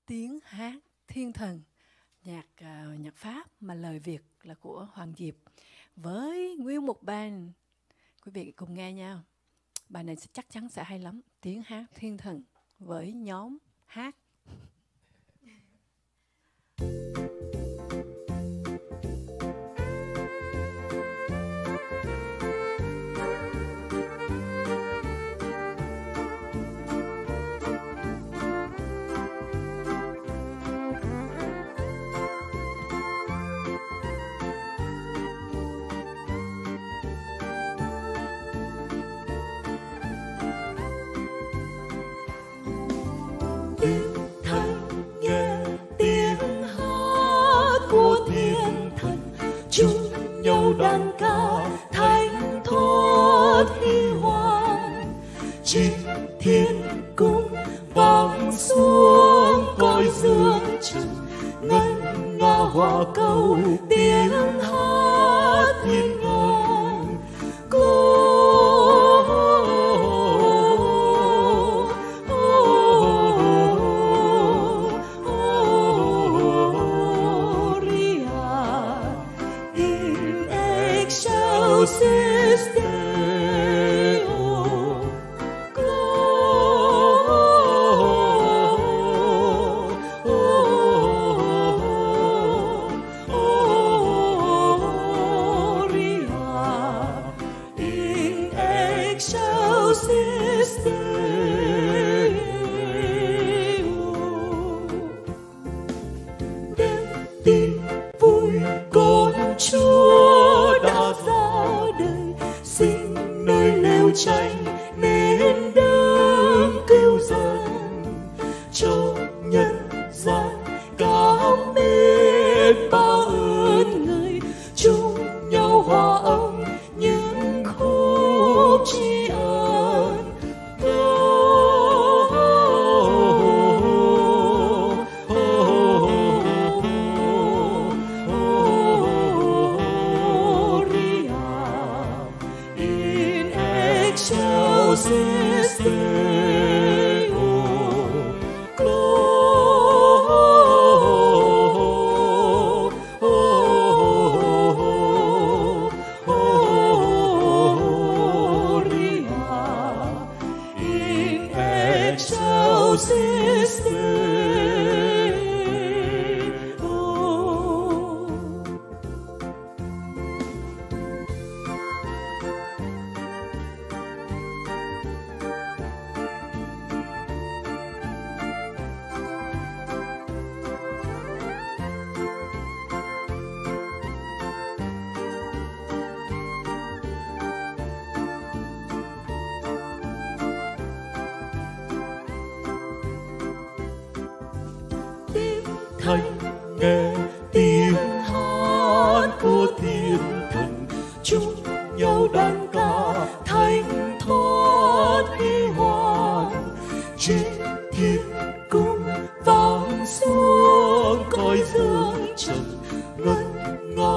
Tiếng hát thiên thần, nhạc Pháp mà lời Việt là của Hoàng Diệp với nguyên một band. Quý vị cùng nghe nha. Bài này chắc chắn sẽ hay lắm. Tiếng hát thiên thần với nhóm hát. Chung nhau đàn ca thánh thót huy hoàng, trên thiên cung vang xuống cõi dương trần, ngân nga hòa cầu tiếng hát thiên ngôn. Excelsis Deo, Gloria in excelsis Deo. Đêm tin vui con Chúa đã ra đời, xin nơi lều tranh nên đấng cứu dân cho nhân gian. Cảm ơn bao ơn người, chung nhau hòa âm những khúc tri ân. Excelsis Deo, Gloria in excelsis Deo. Thanh nghe tiếng hát của thiên thần, chung nhau đàn ca thánh thót huy hoàng, trên thiên cung vang xuống cõi dương trần, ngân nga